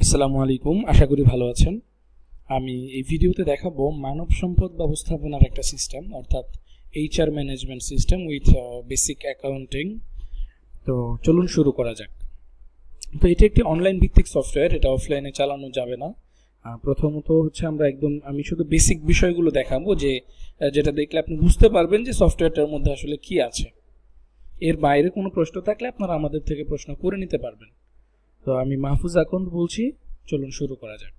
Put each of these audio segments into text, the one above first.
আসসালামু আলাইকুম, আশা করি ভালো আছেন। আমি এই ভিডিওতে দেখাবো মানব সম্পদ ব্যবস্থাপনার একটা সিস্টেম, অর্থাৎ HR management system with basic accounting. তো চলুন শুরু করা যাক। তো এটি একটি অনলাইন ভিত্তিক সফটওয়্যার, এটা অফলাইনে চালানো যাবে না। প্রথমত হচ্ছে আমি শুধু বেসিক বিষয়গুলো দেখাবো, যেটা দেখলে আপনি বুঝতে পারবেন যে সফটওয়্যারটার মধ্যে আসলে কি আছে। এর বাইরে কোনো প্রশ্ন থাকলে আপনারা আমাদের থেকে প্রশ্ন করে নিতে পারবেন। তো আমি মাহফুজ আকন্দ বলছি, চলুন শুরু করা যাক।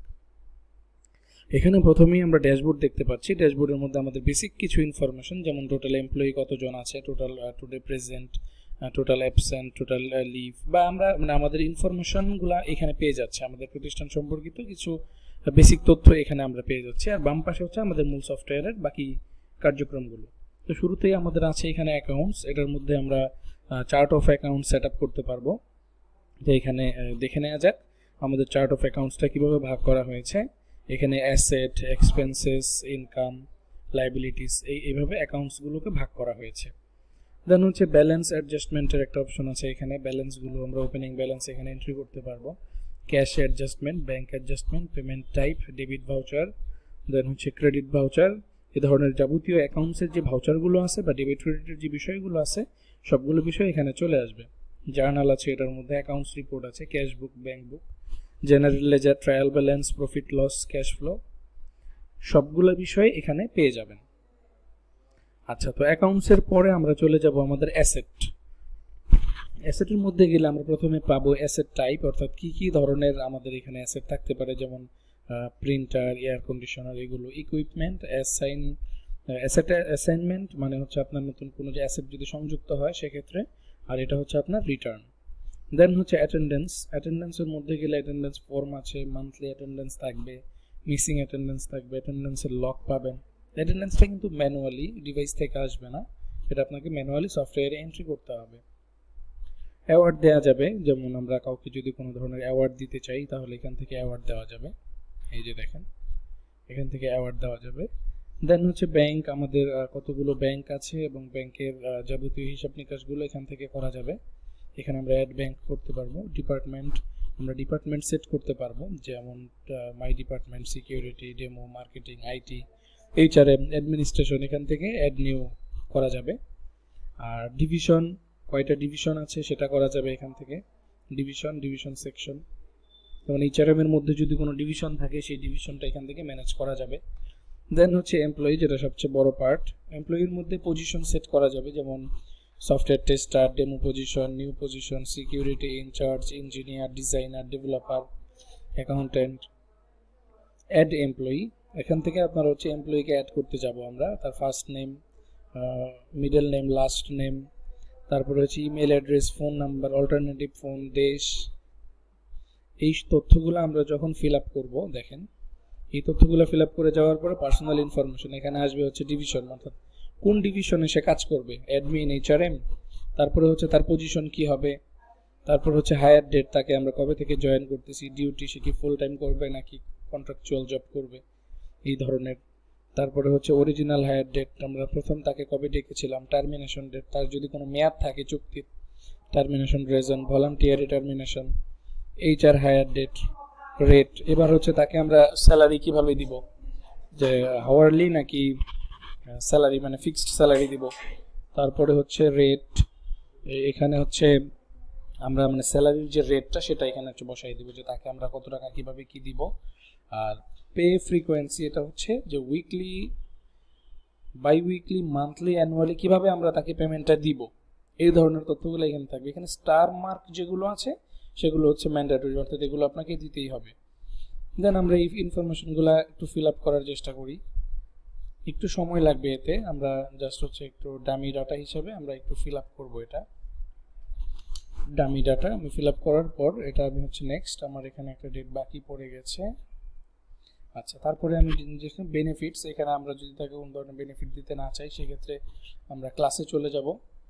এখানে প্রথমেই আমরা ড্যাশবোর্ড দেখতে পাচ্ছি। ড্যাশবোর্ডের মধ্যে আমাদের বেসিক কিছু ইনফরমেশন, যেমন টোটাল এমপ্লয়ি কতজন আছে, total today present, total absent, total leave, বা আমরা আমাদের ইনফরমেশনগুলো এখানে পেয়ে যাচ্ছে। আমাদের প্রতিষ্ঠান সম্পর্কিত কিছু বেসিক তথ্য এখানে আমরা পেয়ে যাচ্ছি। আর বাম পাশে হচ্ছে আমাদের মূল সফটওয়্যারের বাকি কার্যক্রমগুলো। তো শুরুতেই আমাদের আছে এখানে অ্যাকাউন্টস। এটার মধ্যে আমরা chart of account set up করতে পারবো। তো এখানে দেখে নেওয়া যাক আমাদের চার্ট অফ অ্যাকাউন্টসটা কীভাবে ভাগ করা হয়েছে। এখানে অ্যাসেট, এক্সপেন্সেস, ইনকাম, লাইবিলিটিস, এইভাবে অ্যাকাউন্টসগুলোকে ভাগ করা হয়েছে। দেন হচ্ছে ব্যালেন্স অ্যাডজাস্টমেন্টের একটা অপশন আছে। এখানে ব্যালেন্সগুলো আমরা ওপেনিং ব্যালেন্স এখানে এন্ট্রি করতে পারবো। Cash adjustment, bank adjustment, payment type, debit voucher, then হচ্ছে ক্রেডিট ভাউচার। এ ধরনের যাবতীয় অ্যাকাউন্টসের যে ভাউচারগুলো আছে বা ডেবিট ক্রেডিটের যে বিষয়গুলো আছে, সবগুলো বিষয় এখানে চলে আসবে। জার্নাল আছে, এটার মধ্যে অ্যাকাউন্টস রিপোর্ট আছে, cash book, bank book, general ledger, trial balance, profit loss, cash flow, সবগুলো বিষয় এখানে পেয়ে যাবেন। আচ্ছা, তো অ্যাকাউন্টসের পরে আমরা চলে যাব আমাদের অ্যাসেট। অ্যাসেটের মধ্যে গেলে আমরা প্রথমে পাবো অ্যাসেট টাইপ, অর্থাৎ কি কি ধরনের আমাদের এখানে অ্যাসেট থাকতে পারে, যেমন প্রিন্টার, এয়ার কন্ডিশনার, এগুলো। ইকুইপমেন্ট, অ্যাসেট অ্যাসাইনমেন্ট মানে হচ্ছে আপনার নতুন কোনো যে অ্যাসেট যদি সংযুক্ত হয় সেক্ষেত্রে, আর এটা হচ্ছে আপনার রিটার্ন। দেন হচ্ছে অ্যাটেন্ডেন্স। অ্যাটেন্ডেন্সের মধ্যে গেলে অ্যাটেন্ডেন্স ফর্ম আছে, মান্থলি অ্যাটেন্ডেন্স থাকবে, মিসিং অ্যাটেন্ডেন্স থাকবে, অ্যাটেন্ডেন্সের লক পাবেন। অ্যাটেন্ডেন্সটা কিন্তু ম্যানুয়ালি ডিভাইস থেকে আসবে না, এটা আপনাকে ম্যানুয়ালি সফটওয়্যারে এন্ট্রি করতে হবে। অ্যাওয়ার্ড দেওয়া যাবে, যেমন আমরা কাউকে যদি কোনো ধরনের অ্যাওয়ার্ড দিতে চাই তাহলে এখান থেকে অ্যাওয়ার্ড দেওয়া যাবে। এই যে দেখেন, এখান থেকে অ্যাওয়ার্ড দেওয়া যাবে। দেন হচ্ছে ব্যাংক, আমাদের কতগুলো ব্যাংক আছে এবং ব্যাংকের যাবতীয় হিসাব নিকাশগুলো এখান থেকে করা যাবে। এখানে আমরা অ্যাড ব্যাংক করতে পারবো। ডিপার্টমেন্ট, আমরা ডিপার্টমেন্ট সেট করতে পারবো, যেমন my department, security, demo, marketing, IT, HRM, administration, এখান থেকে অ্যাড নিউ করা যাবে। আর ডিভিশন, কয়টা ডিভিশন আছে সেটা করা যাবে এখান থেকে। ডিভিশন সেকশন, যেমন এইচআরএম এর মধ্যে যদি কোনো ডিভিশন থাকে সেই ডিভিশনটা এখান থেকে ম্যানেজ করা যাবে। দেন হচ্ছে এমপ্লয়ি, যেটা সবচেয়ে বড় পার্ট। এমপ্লয়ির মধ্যে পজিশন সেট করা যাবে, যেমন software tester, demo position, new position, security incharge, engineer, designer, developer, accountant. Add employee, এখান থেকে আপনার হচ্ছে এমপ্লয়িকে অ্যাড করতে যাব আমরা, তার first name, middle name, last name, তারপরে হচ্ছে email address, phone number, alternative phone, দেশ। এই তথ্যগুলো আমরা যখন ফিল আপ করবো, দেখেন এই তথ্যগুলো ফিল আপ করে যাওয়ার পরে পার্সোনাল ইনফরমেশন, এখানে আসবে হচ্ছে ডিভিশন, অর্থাৎ কোন ডিভিশনে সে কাজ করবে, অ্যাডমিন, এইচআরএম। তারপরে হচ্ছে তার পজিশন কি হবে, তারপর হচ্ছে হায়ার ডেট, তাকে আমরা কবে থেকে জয়েন করতেছি, ডিউটি, সে কি ফুল টাইম করবে নাকি কন্ট্রাকচুয়াল জব করবে, এই ধরনের। তারপরে হচ্ছে অরিজিনাল হায়ার ডেট, আমরা প্রথম তাকে কবে ডেকেছিলাম। টার্মিনেশন ডেট, তার যদি কোনো মেয়াদ থাকে চুক্তির, termination reason, voluntary termination, HR hire date, rate. এবার হচ্ছে তাকে আমরা স্যালারি কিভাবে দিব, যে হাওয়ারলি নাকি স্যালারি মানে ফিক্সড স্যালারি দিব। তারপরে হচ্ছে রেট, এখানে হচ্ছে আমরা মানে স্যালারির যে রেটটা সেটা এখানে হচ্ছে বসাই দিব, যে তাকে আমরা কত টাকা কিভাবে কি দিব। আর পে ফ্রিকোয়েন্সি, এটা হচ্ছে যে weekly, bi weekly, monthly, annually কিভাবে আমরা তাকে পেমেন্টটা দিব, এই ধরনের তথ্যগুলো এখানে থাকবে। এখানে স্টার মার্ক যেগুলো আছে সেগুলো হচ্ছে ম্যান্ডেটরি, অর্থাৎ এগুলো আপনাকে দিতেই হবে। দেন আমরা এই ইনফরমেশনগুলো একটু ফিল আপ করার চেষ্টা করি, একটু সময় লাগবে এতে। আমরা জাস্ট হচ্ছে একটু ডামি ডাটা হিসাবে আমরা একটু ফিল আপ করবো। এটা ডামি ডাটা আমি ফিল আপ করার পর এটা আমি হচ্ছে নেক্সট, আমার এখানে একটা ডেট বাকি পড়ে গেছে। আচ্ছা, তারপরে আমি বেনিফিটস, এখানে আমরা যদি তাকে কোন ধরনের বেনিফিট দিতে না চাই সেক্ষেত্রে আমরা ক্লাসে চলে যাব।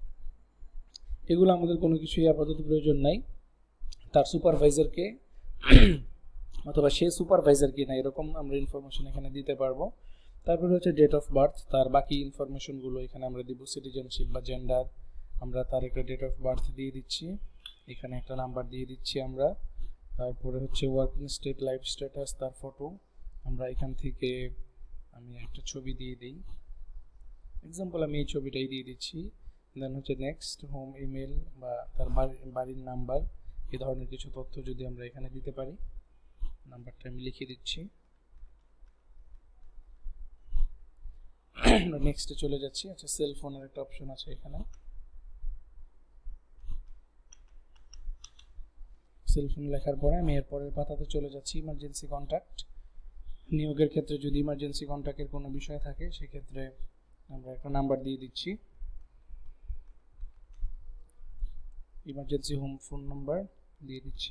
এগুলো আমাদের কোনো কিছুই আপাতত প্রয়োজন নাই। তার সুপারভাইজারকে অথবা সে সুপারভাইজার কিনা এরকম আমরা ইনফরমেশন এখানে দিতে পারবো। তারপরে হচ্ছে ডেট অফ বার্থ, তার বাকি ইনফরমেশনগুলো এখানে আমরা দিব। সিটিজেনশিপ বা জেন্ডার, আমরা তার একটা ডেট অফ বার্থ দিয়ে দিচ্ছি, এখানে একটা নাম্বার দিয়ে দিচ্ছি আমরা। তারপরে হচ্ছে ওয়ার্কিং স্টেট, লাইফ স্ট্যাটাস, তার ফটো। আমরা এখান থেকে আমি একটা ছবি দিয়ে দিই, এক্সাম্পল আমি এই ছবিটাই দিয়ে দিচ্ছি। দেন হচ্ছে নেক্সট, হোম, ইমেল বা তার বাড়ির নাম্বার, এই ধরনের কিছু তথ্য যদি আমরা এখানে দিতে পারি। নাম্বারটা আমি লিখে দিচ্ছি। আমরা নেক্সটে চলে যাচ্ছি। আচ্ছা, সেল ফোনের একটা অপশন আছে এখানে। সেল ফোন লেখার পরে আমি এর পরের পাতাতে চলে যাচ্ছি, ইমার্জেন্সি কন্ট্যাক্ট। নিয়োগের ক্ষেত্রে যদি ইমার্জেন্সি কন্ট্যাক্টের কোনো বিষয় থাকে সেক্ষেত্রে আমরা একটা নাম্বার দিয়ে দিচ্ছি, ইমার্জেন্সি হোম ফোন নাম্বার দিয়ে দিচ্ছি।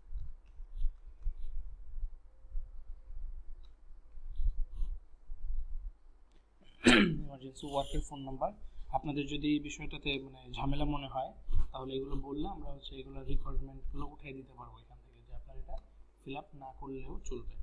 ইমার্জেন্সি ওয়ার্কের ফোন নাম্বার। আপনাদের যদি এই বিষয়টাতে মানে ঝামেলা মনে হয় তাহলে এগুলো বললে আমরা হচ্ছে এগুলো রিকোয়ারমেন্টগুলো উঠিয়ে দিতে পারবো এখান থেকে, যে আপনার এটা ফিল আপ না করলেও চলবে।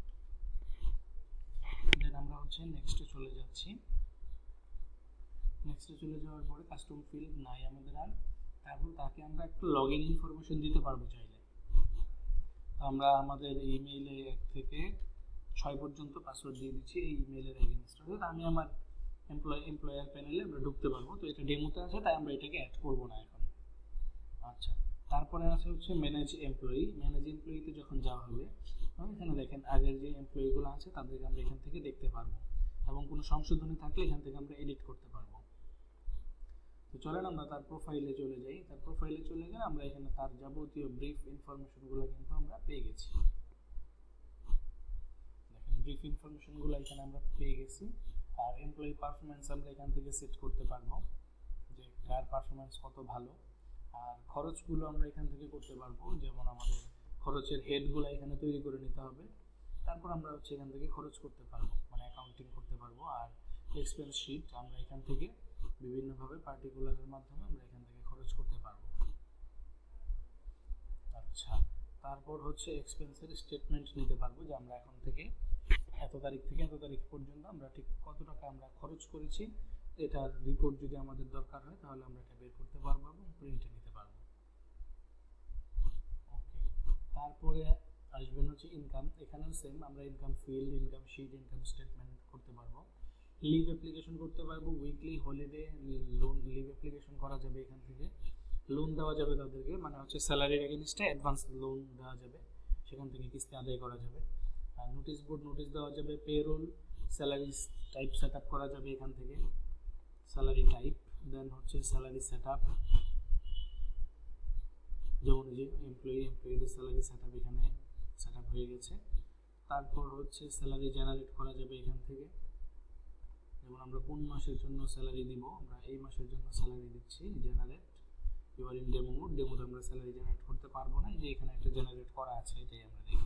দেন আমরা হচ্ছে নেক্সটে চলে যাচ্ছি। নেক্সটে চলে যাওয়ার পরে কাস্টম ফিল্ড নাই আমাদের আর। তারপর তাকে আমরা একটু লগ ইন ইনফরমেশন দিতে পারবো চাইলে। তো আমরা আমাদের ইমেইলে 1 থেকে 6 পর্যন্ত পাসওয়ার্ড দিয়ে দিচ্ছি এই ইমেইলের এগেইনস্টে। আমি আমার এমপ্লয়ার প্যানেলে আমরা ঢুকতে পারবো। তো এটা ডেমোতে আছে তাই আমরা এটাকে অ্যাড করব না এখন। আচ্ছা, তারপরে আছে হচ্ছে ম্যানেজ এমপ্লয়ি। ম্যানেজ এমপ্লয়িতে যখন যাওয়া হবে, এখানে দেখেন আগের যে এমপ্লয়িগুলো আছে তাদেরকে আমরা এখান থেকে দেখতে পারবো, এবং কোনো সংশোধনী থাকলে এখান থেকে আমরা এডিট করতে পারবো। তো চলেন আমরা তার প্রোফাইলে চলে যাই। তার প্রোফাইলে চলে গেলে আমরা এখানে তার যাবতীয় ব্রিফ ইনফরমেশনগুলো কিন্তু আমরা পেয়ে গেছি। দেখেন ব্রিফ ইনফরমেশনগুলো এখানে আমরা পেয়ে গেছি। আর এমপ্লয়ি পারফরম্যান্স আমরা এখান থেকে সেট করতে পারবো, যে কার পারফরম্যান্স কত ভালো। আর খরচগুলো আমরা এখান থেকে করতে পারবো, যেমন আমাদের খরচের হেডগুলো এখানে তৈরি করে নিতে হবে। তারপর আমরা হচ্ছে এখান থেকে খরচ করতে পারবো, মানে অ্যাকাউন্টিং করতে পারবো। আর এক্সপেন্স শিট আমরা এখান থেকে বিভিন্নভাবে পার্টিকুলারের মাধ্যমে আমরা এখান থেকে খরচ করতে পারবো। আচ্ছা, তারপর হচ্ছে এক্সপেন্সের স্টেটমেন্ট নিতে পারবো, যে আমরা এখন থেকে এত তারিখ থেকে এত তারিখ পর্যন্ত আমরা ঠিক কত টাকা আমরা খরচ করেছি, এটার রিপোর্ট যদি আমাদের দরকার হয় তাহলে আমরা এটা বের করতে পারবো এবং প্রিন্টে নিতে পারবো। ওকে, তারপরে আসবেন হচ্ছে ইনকাম। এখানেও সেম, আমরা income field, income sheet, income statement করতে পারবো। লিভ অ্যাপ্লিকেশন করতে পারবো, weekly, holiday, loan leave application করা যাবে এখান থেকে। লোন দেওয়া যাবে তাদেরকে, মানে হচ্ছে স্যালারির এগেইনস্টে অ্যাডভান্স লোন দেওয়া যাবে, সেখান থেকে কিস্তি আদায় করা যাবে। আর নোটিশ বোর্ড নোটিশ দেওয়া যাবে, payroll, salary type set up করা যাবে এখান থেকে, স্যালারি টাইপ। দেন হচ্ছে স্যালারি সেট আপ, যেমন যে এমপ্লয়িদের স্যালারি সেট আপ এখানে সেট আপ হয়ে গেছে। তারপর হচ্ছে স্যালারি জেনারেট করা যাবে এখান থেকে, যেমন আমরা কোন মাসের জন্য স্যালারি দিব, আমরা এই মাসের জন্য স্যালারি দিচ্ছি, জেনারেট। এবার ইন ডেমো মোড, ডেমোতে আমরা স্যালারি জেনারেট করতে পারবো না, যে এখানে একটা জেনারেট করা আছে, এটাই আমরা দেখি।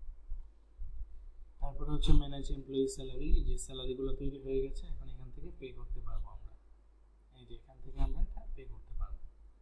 তারপরে হচ্ছে ম্যানেজ এমপ্লয়ি স্যালারি, যে স্যালারিগুলো তৈরি হয়ে গেছে এখন এখান থেকে পে করতে পারবো আমরা, এই যে এখান থেকে আমরা এটা পে করতে পারবো।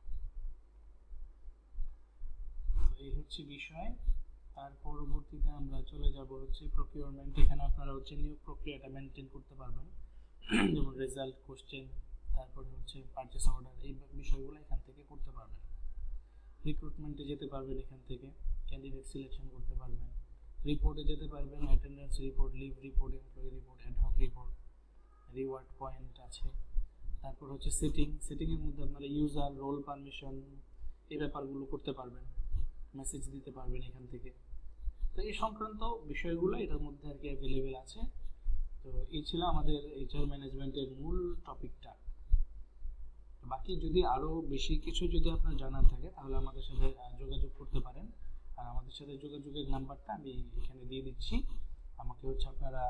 তো এই হচ্ছে বিষয়। তার পরবর্তীতে আমরা চলে যাব হচ্ছে প্রকিউরমেন্ট। এখানে আপনারা হচ্ছে নিয়োগ প্রক্রিয়াটা মেনটেন করতে পারবেন, যেমন রেজাল্ট, কোশ্চেন, তারপরে হচ্ছে পারচেস অর্ডার, এই বিষয়গুলো এখান থেকে করতে পারবেন। রিক্রুটমেন্টে যেতে পারবেন এখান থেকে, ক্যান্ডিডেট সিলেকশন করতে পারবেন। রিপোর্টে যেতে পারবেন, attendance report, leave report, employee report, ad hoc report, reward point আছে। তারপর হচ্ছে সেটিংয়ের মধ্যে আপনারা ইউজার রোল পারমিশন এই ব্যাপারগুলো করতে পারবেন, মেসেজ দিতে পারবেন এখান থেকে। তো এই সংক্রান্ত বিষয়গুলো এটার মধ্যে আর কি অ্যাভেলেবেল আছে। তো এই ছিল আমাদের এইচআর ম্যানেজমেন্টের মূল টপিকটা। বাকি যদি আরও বেশি কিছু যদি আপনার জানার থাকে তাহলে আমাদের সাথে যোগাযোগ করতে পারেন। আর আমাদের সাথে যোগাযোগের নাম্বারটা আমি এখানে দিয়ে দিচ্ছি। আমাকে হচ্ছে আপনারা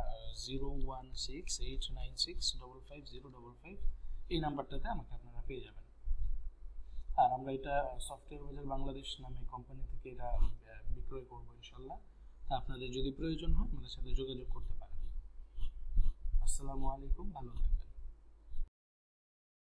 01689655055 এই নাম্বারটাতে আমাকে আপনারা পেয়ে যাবেন। আর আমরা এটা সফটওয়্যার বাজার বাংলাদেশ নামে কোম্পানি থেকে এটা বিক্রয় করবো ইনশাল্লাহ। তা আপনাদের যদি প্রয়োজন হয় আমাদের সাথে যোগাযোগ করতে পারেন। আসসালামু আলাইকুম, ভালো থাকবেন।